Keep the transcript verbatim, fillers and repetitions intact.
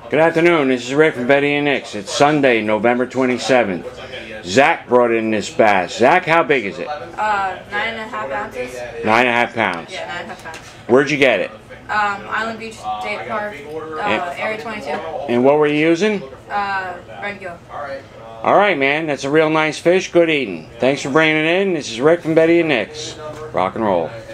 Good afternoon, this is Rick from Betty and Nick's. It's Sunday, November twenty-seventh. Zack brought in this bass. Zack, how big is it? Uh, nine and a half ounces. Nine and a half pounds. Yeah, nine and a half pounds. Where'd you get it? Um, Island Beach State Park, uh, and, Area twenty-two. And what were you using? Uh, Red Gill. Alright, man, that's a real nice fish. Good eating. Thanks for bringing it in. This is Rick from Betty and Nick's. Rock and roll.